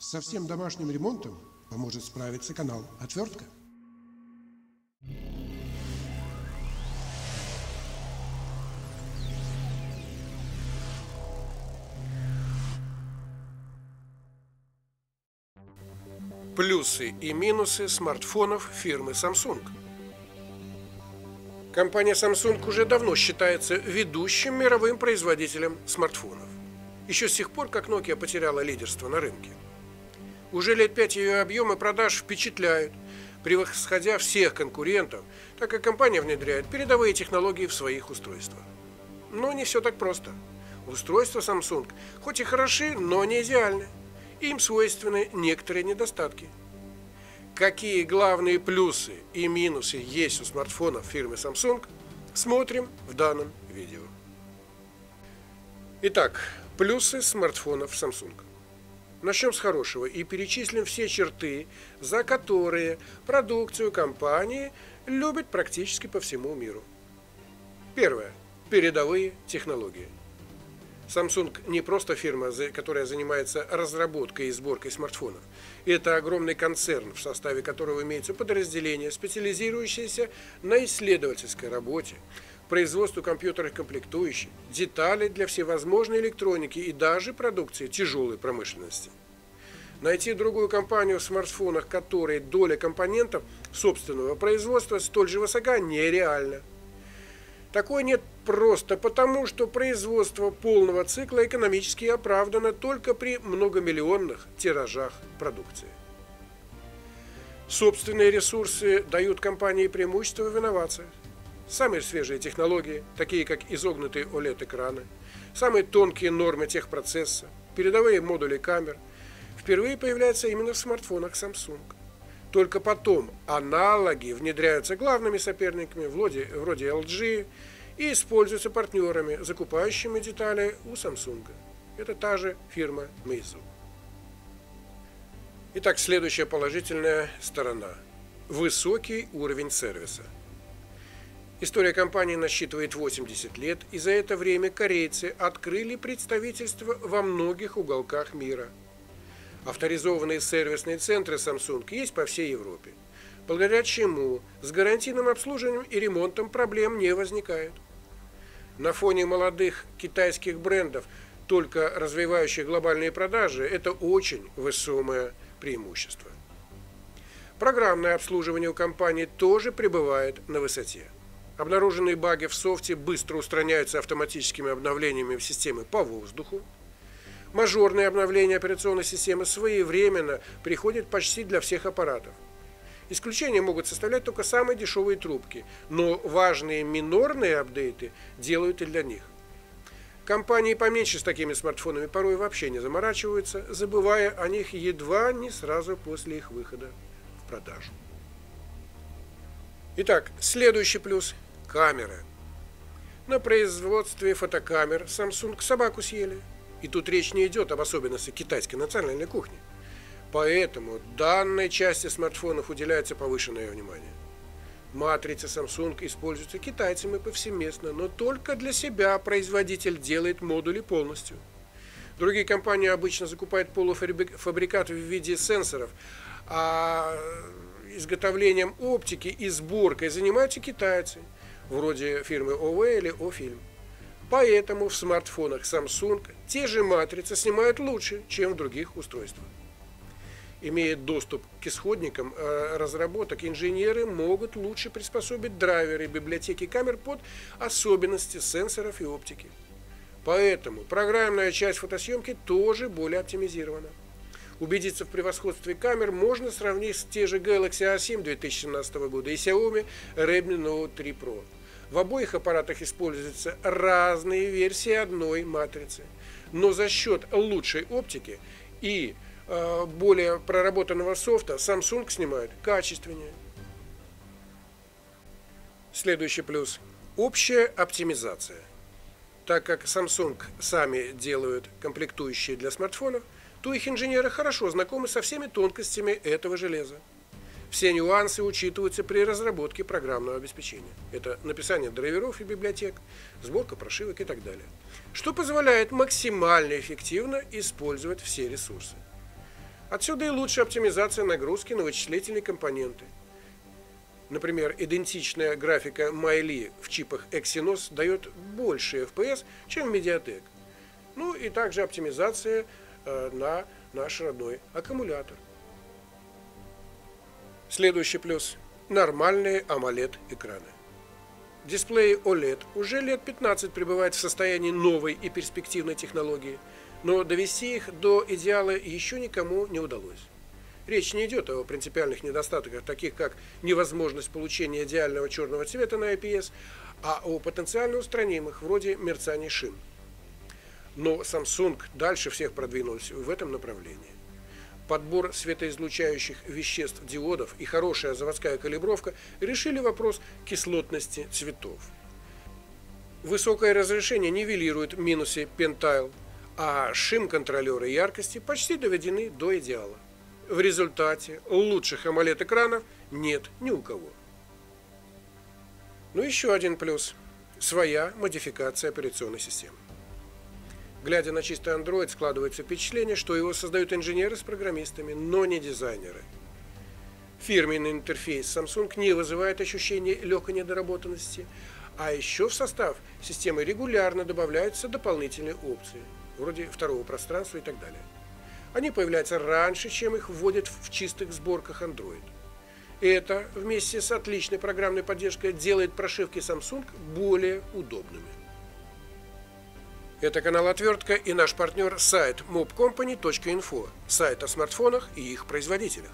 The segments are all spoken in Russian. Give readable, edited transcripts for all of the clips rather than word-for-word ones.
Со всем домашним ремонтом поможет справиться канал «Отвертка». Плюсы и минусы смартфонов фирмы Samsung. Компания Samsung уже давно считается ведущим мировым производителем смартфонов. Еще с тех пор, как Nokia потеряла лидерство на рынке. Уже лет 5 ее объемы продаж впечатляют, превосходя всех конкурентов, так как компания внедряет передовые технологии в своих устройствах. Но не все так просто. Устройства Samsung хоть и хороши, но не идеальны. Им свойственны некоторые недостатки. Какие главные плюсы и минусы есть у смартфонов фирмы Samsung, смотрим в данном видео. Итак, плюсы смартфонов Samsung. Начнем с хорошего и перечислим все черты, за которые продукцию компании любят практически по всему миру. Первое. Передовые технологии. Samsung не просто фирма, которая занимается разработкой и сборкой смартфонов. Это огромный концерн, в составе которого имеются подразделения, специализирующиеся на исследовательской работе, производству компьютерных комплектующих, деталей для всевозможной электроники и даже продукции тяжелой промышленности. Найти другую компанию в смартфонах, которой доля компонентов собственного производства столь же высока, нереально. Такой нет просто потому, что производство полного цикла экономически оправдано только при многомиллионных тиражах продукции. Собственные ресурсы дают компании преимущество в инновациях. Самые свежие технологии, такие как изогнутые OLED-экраны, самые тонкие нормы техпроцесса, передовые модули камер, впервые появляются именно в смартфонах Samsung. Только потом аналоги внедряются главными соперниками вроде LG и используются партнерами, закупающими детали у Samsung. Это та же фирма Meizu. Итак, следующая положительная сторона. Высокий уровень сервиса. История компании насчитывает 80 лет, и за это время корейцы открыли представительство во многих уголках мира. Авторизованные сервисные центры Samsung есть по всей Европе, благодаря чему с гарантийным обслуживанием и ремонтом проблем не возникает. На фоне молодых китайских брендов, только развивающих глобальные продажи, это очень весомое преимущество. Программное обслуживание у компании тоже пребывает на высоте. Обнаруженные баги в софте быстро устраняются автоматическими обновлениями в системе по воздуху. Мажорные обновления операционной системы своевременно приходят почти для всех аппаратов. Исключения могут составлять только самые дешевые трубки, но важные минорные апдейты делают и для них. Компании поменьше с такими смартфонами порой вообще не заморачиваются, забывая о них едва не сразу после их выхода в продажу. Итак, следующий плюс – камера. На производстве фотокамер Samsung собаку съели. И тут речь не идет об особенностях китайской национальной кухни. Поэтому данной части смартфонов уделяется повышенное внимание. Матрицы Samsung используются китайцами повсеместно, но только для себя производитель делает модули полностью. Другие компании обычно закупают полуфабрикат в виде сенсоров, а изготовлением оптики и сборкой занимаются китайцы, вроде фирмы OV или Ofilm. Поэтому в смартфонах Samsung те же матрицы снимают лучше, чем в других устройствах. Имея доступ к исходникам разработок, инженеры могут лучше приспособить драйверы библиотеки камер под особенности сенсоров и оптики. Поэтому программная часть фотосъемки тоже более оптимизирована. Убедиться в превосходстве камер можно сравнить с те же Galaxy A7 2017 года и Xiaomi Redmi Note 3 Pro. В обоих аппаратах используются разные версии одной матрицы, но за счет лучшей оптики и более проработанного софта Samsung снимает качественнее. Следующий плюс – общая оптимизация. Так как Samsung сами делают комплектующие для смартфонов, то их инженеры хорошо знакомы со всеми тонкостями этого железа. Все нюансы учитываются при разработке программного обеспечения. Это написание драйверов и библиотек, сборка прошивок и так далее. Что позволяет максимально эффективно использовать все ресурсы. Отсюда и лучшая оптимизация нагрузки на вычислительные компоненты. Например, идентичная графика Mali в чипах Exynos дает больше FPS, чем Mediatek. Ну и также оптимизация на наш родной аккумулятор. Следующий плюс – нормальные AMOLED-экраны. Дисплей OLED уже лет 15 пребывает в состоянии новой и перспективной технологии, но довести их до идеала еще никому не удалось. Речь не идет о принципиальных недостатках, таких как невозможность получения идеального черного цвета на IPS, а о потенциально устранимых, вроде мерцаний шин. Но Samsung дальше всех продвинулся в этом направлении. Подбор светоизлучающих веществ диодов и хорошая заводская калибровка решили вопрос кислотности цветов. Высокое разрешение нивелирует минусы Pentile, а шим-контролеры яркости почти доведены до идеала. В результате лучших AMOLED-экранов нет ни у кого. Ну еще один плюс – своя модификация операционной системы. Глядя на чистый Android, складывается впечатление, что его создают инженеры с программистами, но не дизайнеры. Фирменный интерфейс Samsung не вызывает ощущения легкой недоработанности, а еще в состав системы регулярно добавляются дополнительные опции, вроде второго пространства и так далее. Они появляются раньше, чем их вводят в чистых сборках Android. И это вместе с отличной программной поддержкой делает прошивки Samsung более удобными. Это канал Отвертка и наш партнер сайт mobcompany.info, сайт о смартфонах и их производителях.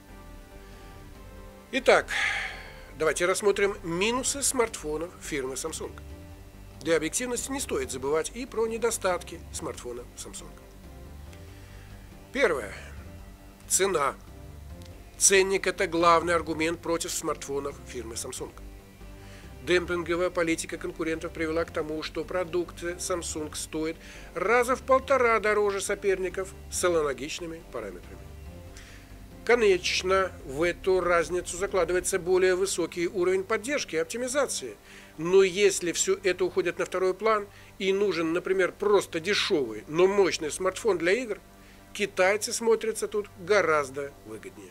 Итак, давайте рассмотрим минусы смартфонов фирмы Samsung. Для объективности не стоит забывать и про недостатки смартфона Samsung. Первое. Цена. Ценник – это главный аргумент против смартфонов фирмы Samsung. Демпинговая политика конкурентов привела к тому, что продукты Samsung стоят раза в 1,5 дороже соперников с аналогичными параметрами. Конечно, в эту разницу закладывается более высокий уровень поддержки и оптимизации. Но если все это уходит на второй план и нужен, например, просто дешевый, но мощный смартфон для игр, китайцы смотрятся тут гораздо выгоднее.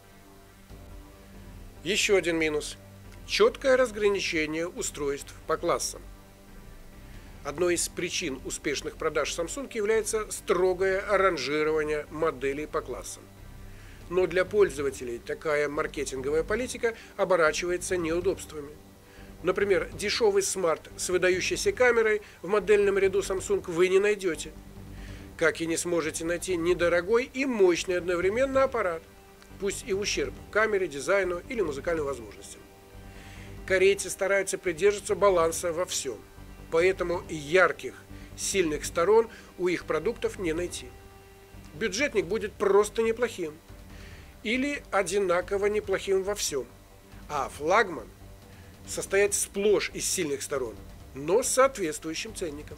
Еще один минус – четкое разграничение устройств по классам. Одной из причин успешных продаж Samsung является строгое ранжирование моделей по классам. Но для пользователей такая маркетинговая политика оборачивается неудобствами. Например, дешевый смарт с выдающейся камерой в модельном ряду Samsung вы не найдете. Как и не сможете найти недорогой и мощный одновременно аппарат, пусть и в ущерб камере, дизайну или музыкальным возможностям. Корейцы стараются придерживаться баланса во всем, поэтому ярких, сильных сторон у их продуктов не найти. Бюджетник будет просто неплохим или одинаково неплохим во всем, а флагман состоять сплошь из сильных сторон, но с соответствующим ценником.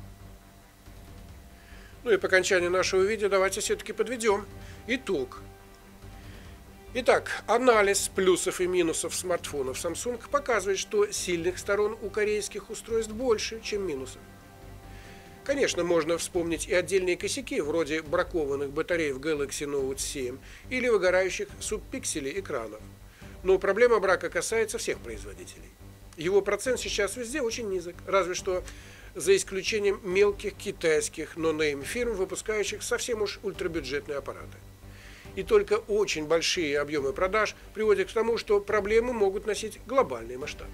Ну и по окончании нашего видео давайте все-таки подведем итог. Итак, анализ плюсов и минусов смартфонов Samsung показывает, что сильных сторон у корейских устройств больше, чем минусов. Конечно, можно вспомнить и отдельные косяки, вроде бракованных батарей в Galaxy Note 7 или выгорающих субпикселей экранов. Но проблема брака касается всех производителей. Его процент сейчас везде очень низок, разве что за исключением мелких китайских нонейм фирм, выпускающих совсем уж ультрабюджетные аппараты. И только очень большие объемы продаж приводят к тому, что проблемы могут носить глобальный масштаб.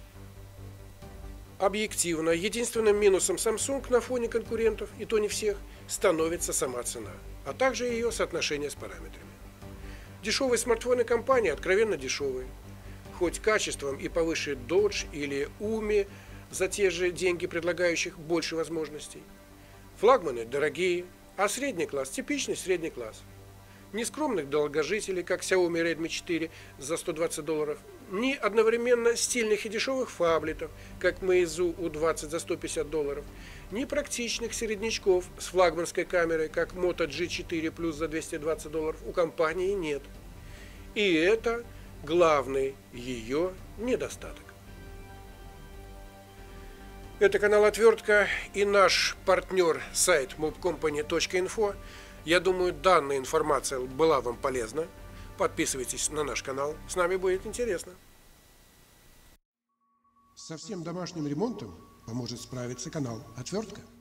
Объективно, единственным минусом Samsung на фоне конкурентов, и то не всех, становится сама цена, а также ее соотношение с параметрами. Дешевые смартфоны компании откровенно дешевые, хоть качеством и повыше Dodge или Umi за те же деньги, предлагающих больше возможностей. Флагманы дорогие, а средний класс – типичный средний класс. Ни скромных долгожителей, как Xiaomi Redmi 4 за $120, ни одновременно стильных и дешевых фаблетов, как Meizu U20 за $150, ни практичных середнячков с флагманской камерой, как Moto G4 Plus за $220 у компании нет. И это главный ее недостаток. Это канал Отвертка и наш партнер сайт mobcompany.info. Я думаю, данная информация была вам полезна. Подписывайтесь на наш канал, с нами будет интересно. Со всем домашним ремонтом поможет справиться канал «Отвертка».